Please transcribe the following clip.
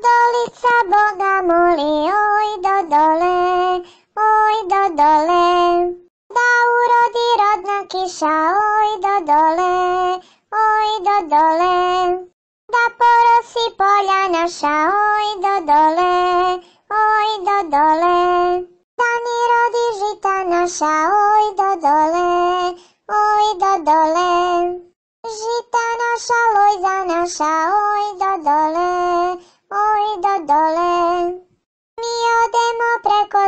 Dolica Boga moli, oj do dole, oj do dole. Da urodi rodna kiša, oj do dole, oj do dole. Da porosi polja naša, oj do dole, oj do dole. Da ni rodi žita naša, oj do dole, oj do dole. Žita naša, Lojza naša, oj do dole, oj do dole. Mi odemo preko